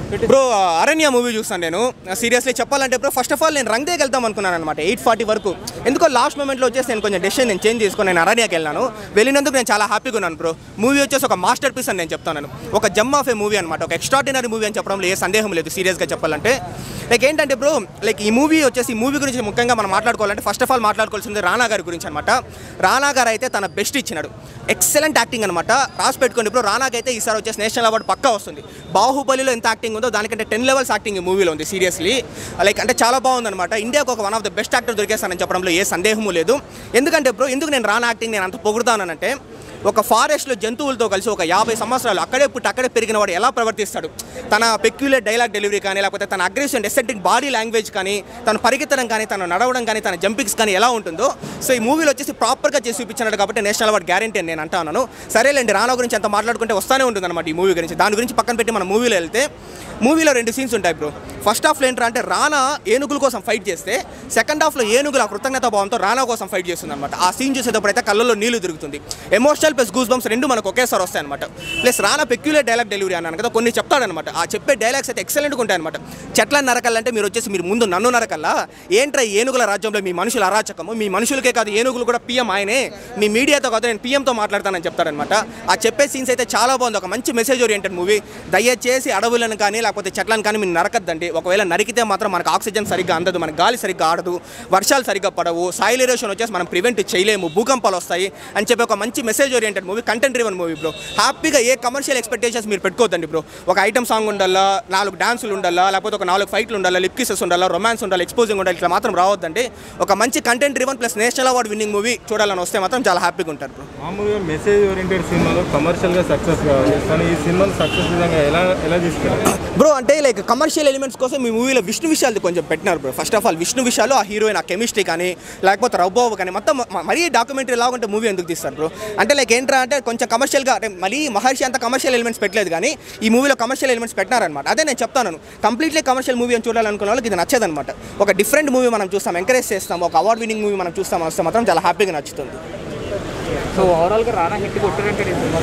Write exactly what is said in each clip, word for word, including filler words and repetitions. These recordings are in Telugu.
బ్రో అరణ్య మూవీ చూస్తాను నేను సీరియస్లీ చెప్పాలంటే బ్రో ఫస్ట్ ఆఫ్ ఆల్ నేను రంగదేకి వెళ్తాం అనుకున్నాను అనమాట ఎయిట్ ఫార్టీ వరకు ఎందుకో లాస్ట్ మూమెంట్లో వచ్చేసి నేను కొంచెం డెసిషన్ నేను చేంజ్ చేసుకుని నేను అరణ్యకి వెళ్ళాను వెళ్ళినందుకు నేను చాలా హ్యాపీగా ఉన్నాను బ్రో మూవీ వచ్చేసి ఒక మాస్టర్ పీస్ అని నేను చెప్తాను ఒక జమ్ ఆఫ్ ఏ మూవీ అనమాట ఒక ఎక్స్ట్రాడినరీ మూవీ అని చెప్పడంలో ఏ సందేహం లేదు సీరియస్గా చెప్పాలంటే లైక్ ఏంటంటే బ్రో లైక్ ఈ మూవీ వచ్చేసి ఈ మూవీ గురించి ముఖ్యంగా మనం మాట్లాడుకోవాలంటే ఫస్ట్ ఆఫ్ ఆల్ మాట్లాడుకోవాల్సింది రానా గారి గురించి అనమాట రానా గారు అయితే తన బెస్ట్ ఇచ్చినాడు ఎక్సలెంట్ యాక్టింగ్ అనమాట రాసి పెట్టుకోండి బ్రో రానాకైతే ఈసారి వచ్చేసి నేషనల్ అవార్డు పక్కా వస్తుంది బాహుబలిలో ఎంత యాక్టింగ్ ఉందో దానికంటే టెన్ లెవెల్స్ యాక్టింగ్ ఈ మూవీలో ఉంది సీరియస్లీ లైక్ అంటే చాలా బాగుందన్నమాట ఇండియాకు ఒక one of the best actor దొరికేస్తానని చెప్పడంలో ఏ సందేహము లేదు ఎందుకంటే బ్రో ఎందుకు నేను రానా యాక్టింగ్ నేను అంత పొగుడుతానంటే ఒక ఫారెస్ట్లో జంతువులతో కలిసి ఒక యాభై సంవత్సరాలు అక్కడే పుట్టి అక్కడే పెరిగిన వాడు ఎలా ప్రవర్తిస్తాడు తన పెక్యులర్ డైలాగ్ డెలివరీ కానీ లేకపోతే తన అగ్రెసివ్ ఎస్థెటిక్ బాడీ లాంగ్వేజ్ కానీ తను పరిగెత్తడం కానీ తను నడవడం కానీ తన జంపింగ్స్ కానీ ఎలా ఉంటుందో సో ఈ మూవీలో వచ్చేసి ప్రాపర్గా చేసి చూపించినాడు కాబట్టి నేషనల్ అవార్డు గ్యారంటీ అని నేను అంటాను సరేలేండి రానా గురించి అంత మాట్లాడుకుంటే వస్తానే ఉంటుంది అనమాట ఈ మూవీ గురించి దాని గురించి పక్కన పెట్టి మన మూవీలో వెళ్తే మూవీలో రెండు సీన్స్ ఉంటాయి బ్రో ఫస్ట్ హాఫ్లో ఏంటంటే రానా ఏనుగుల కోసం ఫైట్ చేస్తే సెకండ్ హాఫ్లో ఏనుగుల కృతజ్ఞత భావంతో రానా కోసం ఫైట్ చేస్తుంది అనమాట ఆ సీన్ చూసేటప్పుడు అయితే కళ్ళల్లో నీళ్లు తిరుగుతుంది ఎమోషనల్ ప్లస్ గూస్ బంప్స్ రెండు మనకు ఒకేసారి వస్తాయి అనమాట plus Rana peculiar dialogue delivery అన్నాను కదా కొన్ని చెప్తాడనమాట ఆ చెప్పే డైలాగ్స్ అయితే ఎక్సలెంట్గా ఉంటాయి అనమాట చెట్ల నరకల్లంటే మీరు వచ్చేసి మీరు ముందు నన్ను నరకల్లా ఏంట్రా ఏనుగుల రాజ్యంలో మీ మనుషుల అరాచకము మీ మనుషులకే కాదు ఏనుగులు కూడా పీఎం ఆయనే మీ మీడియాతో కాదు నేను పీఎంతో మాట్లాడతానని చెప్తాడనమాట ఆ చెప్పే సీన్స్ అయితే చాలా బాగుంది ఒక మంచి మెసేజ్ ఓరియంటెడ్ మూవీ దయచేసి అడవులను కానీ లేకపోతే చెట్లను కానీ మీరు నరకద్దండి ఒకవేళ నరికితే మాత్రం మనకు ఆక్సిజన్ సరిగ్గా అందదు మనకు గాలి సరిగ్గా ఆడదు వర్షాలు సరిగ్గా పడవు సాయిల్ ఎరోషన్ వచ్చేసి మనం ప్రివెంట్ చేయలేము భూకంపాలు వస్తాయి అని చెప్పి ఒక మంచి message oriented movie content driven movie bro హ్యాపీగా ఏ కమర్షియల్ ఎక్స్పెక్టేషన్స్ మీరు పెట్టుకోవద్దండి బ్రో ఒక ఐటమ్ సాంగ్ ఉండాలా నాలుగు డాన్సులు ఉండాలా లేకపోతే ఒక నాలుగు ఫైట్లు ఉండాలా లిప్ కిసెస్ ఉండాలా రొమాన్స్ ఉండాలి ఎక్స్పోజింగ్ ఉండాలి ఇట్లా మాత్రం రావద్దండి ఒక మంచి content driven plus national award winning movie చూడాలని వస్తే మాత్రం చాలా హ్యాపీగా ఉంటారు బ్రో మామూలుగా మెసేజ్ ఓరియంటెడ్ సినిమాలో కమర్షియల్గా సక్సెస్ కావాలి కానీ ఈ సినిమాలో సక్సెస్ విధంగా ఎలా ఎలా తీసుకెళ్ళాలి బ్రో అంటే లైక్ కమర్షియల్ ఎలిమెంట్స్ కోసం మీ మూవీలో విష్ణు విషయాలు కొంచెం పెట్టినారు bro first of all Vishnu విషయాలు ఆ హీరోయిన్ ఆ కెమిస్ట్రీ కానీ లేకపోతే రవ్బాబు కానీ మొత్తం మరీ డాక్యుమెంటరీ లాగుంటే మూవీ ఎందుకు తీస్తారు బ్రో అంటే లైక్ ఏంట్రా అంటే కొంచెం కమర్షియల్గా అంటే మరీ మహర్షి అంత కమర్షియల్ ఎలిమెంట్స్ పెట్టలేదు కానీ ఈ మూవీలో కమర్షియల్ ఎలిమెంట్స్ పెట్టినారనమాట అదే నేను చెప్తాను కంప్లీట్లీ కమర్షియల్ మూవీ అని చూడాలనుకున్న వాళ్ళకి ఇది నచ్చదనమాట ఒక డిఫరెంట్ మూవీ మనం చూస్తాం ఎంకరేజ్ చేస్తాం ఒక అవార్డ్ విన్నింగ్ మూవీ మనం చూస్తాం వస్తే మాత్రం చాలా హ్యాపీగా నచ్చుతుంది సో ఓవరాల్గా రానా హిట్ కొట్టారంటే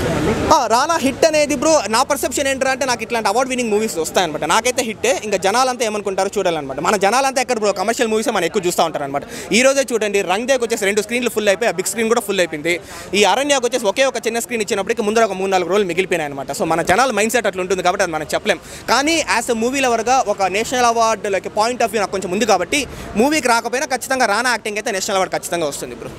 రానా హిట్ అనేది బ్రో నా పర్సెప్షన్ ఏంటంటే నాకు ఇట్లాంటి అవార్డ్ విన్నింగ్ మూవీస్ వస్తాయన్నమాట నాకైతే హిట్టే ఇంకా జనాలంతా ఏమనుకుంటారో చూడాలన్నమాట మన జనాలంతా ఎక్కడ బ్రో కమర్షియల్ మూవీస్ మనం ఎక్కువ చూస్తూ ఉంటారు అనమాట ఈ రోజే చూడండి రంగ్దేకి వచ్చేసి రెండు స్క్రీన్లు ఫుల్ అయిపోయి ఆ బిగ్ స్క్రీన్ కూడా ఫుల్ అయిపోయింది ఈ అరణ్యకు వచ్చేసి ఒకే ఒక చిన్న స్క్రీన్ ఇచ్చినప్పటికీ ముందర ఒక మూడు నాలుగు రోజులు మిగిలిపోయినాయి అనమాట సో మన జనాల మైండ్ సెట్ అట్లా ఉంటుంది కాబట్టి అది మనం చెప్పలేం కానీ యాజ్ ఎ మూవీ లవర్గా ఒక national award like point of view నాకు కొంచెం ఉంది కాబట్టి మూవీకి రాకపోయినా ఖచ్చితంగా రానా యాక్టింగ్ అయితే నేషనల్ అవార్డు ఖచ్చితంగా వస్తుంది బ్రో